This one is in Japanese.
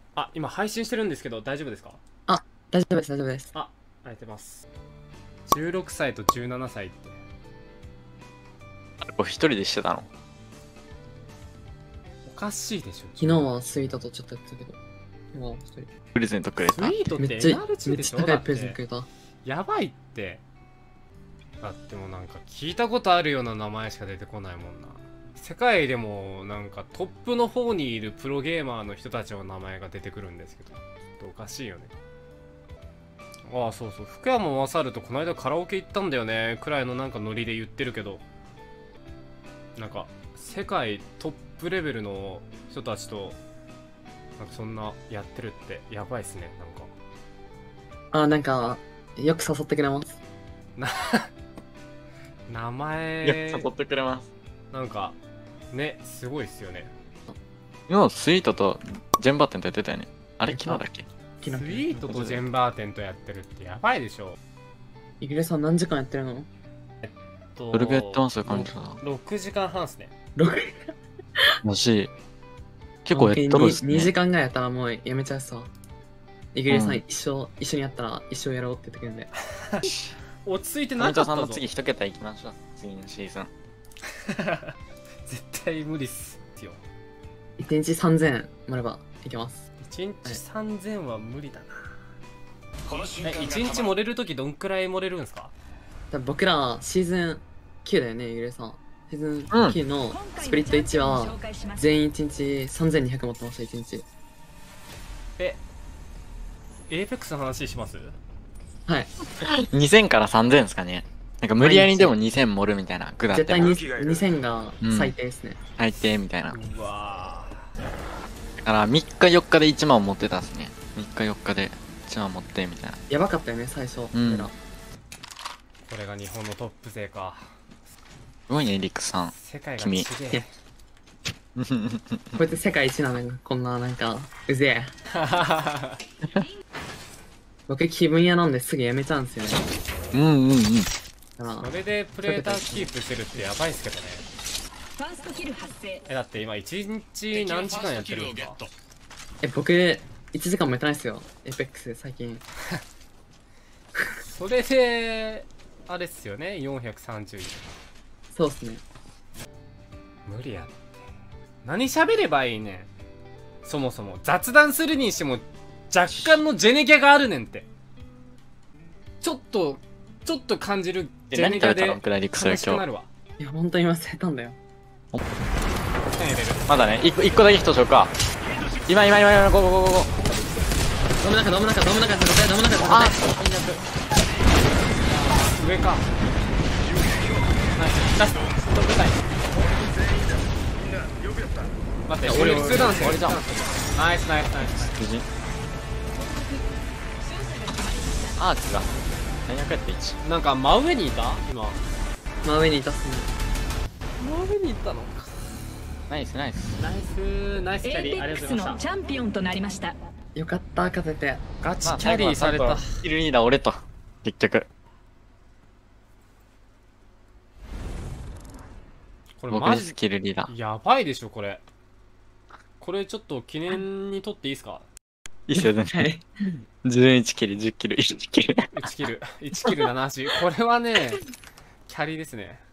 あ、今配信してるんですけど大丈夫ですか？ あ、大丈夫です、大丈夫です。 あ、ありがとうございます。16歳と17歳ってこれ一人でしてたの？ おかしいでしょ。 昨日はスイートとちょっとやってたけど、今は一人。 プレゼントくれた。 スイートってめっちゃ、 NRG めっでしょ？ ちゃ高いプレゼントくれた。 やばいって。だってもうなんか聞いたことあるような名前しか出てこないもんな。世界でもなんかトップの方にいるプロゲーマーの人たちの名前が出てくるんですけど、ちょっとおかしいよね。ああ、そうそう、福山雅治とこの間カラオケ行ったんだよねくらいのなんかノリで言ってるけど、なんか世界トップレベルの人たちとなんかそんなやってるってやばいっすね。なんかなんか、よく誘ってくれます。 名前いや、誘ってくれます。 なんかね、すごいっすよね。 今スイートとジェンバーテンとやってたよね。あれ昨日だっけ？ スイートとジェンバーテンとやってるってやばいでしょ。 イグレさん何時間やってるの？ どれぐらいやってますよ、感じだ。 6時間半っすね。 6 マジ。結構やっとるっすね。 2時間ぐらいやったらもうやめちゃうさ。イグレさんうん一緒にやったら一生やろうって言ってくるんで。 落ち着いてな成田さんかったぞ。 の次一桁いきましょう。次のシーズン。 絶対無理っすよ。 1日3000もらえばいけます。 1日3000は無理だな。1日盛れるときどんくらい盛れるんすか？ 多分僕らシーズン9だよね、イグレさん。シーズン9のスプリット1は全員1日3200持ってました、1日。 エーペックスの話します？ はい。 2000から3000ですかね。なんか無理やりでも2000盛るみたいな。グだって絶対もに2000が最低ですね。 最低みたいな。 うわだから3日4日で1万持ってたっすね。3日4日で1万持ってみたいな。 やばかったよね、最初。 うん俺らー、これが日本のトップ勢か。 すごいね、リクさん。 世界が君ちげえ。 こいつ世界一なのにこんななんかうぜえ。僕気分屋なんですぐやめちゃうんですよね。 うんうんうん。 だからそれでプレーターキープしてるってやばいっすけどね。 ファーストキル発生。 だって今1日何時間やってるんですか？ 僕1時間もやってないですよ、エイペックス最近。 それであれっすよね、430。 そうっすね。 無理やって。何喋ればいいねん。そもそも雑談するにしても若干のジェネギャがあるねんって。ちょっと感じるジェネギャで何食べたのクラリクスは今日。 悲しくなるわ。 いや本当に忘れたんだよ。 何入れる？ まだね、1個だけヒットしようか。今、ゴーゴーゴーゴーゴー。 ドーム中ドーム中ドーム中ドーム中あ上か。ナイス。ラスト。飛びたい。待って、俺普通なんですよ。 俺じゃん。 ナイス。 無事。アーチが。最悪やって1。 なんか真上にいた今。 真上にいたっすね。 真上にいたのか。 ナイス。 ナイスキャリー、ありがとうございました。 チャンピオンとなりました。 よかった勝てて。 ガチキャリーされた。 キルリーダー俺と。結局。僕です、 これマジキルリーダー。 やばいでしょこれ。これちょっと記念に撮っていいですか？ いいっすよ、全然。 はい 11キル、10キル、1キル。 1キル、1キル78。これはね、キャリーですね。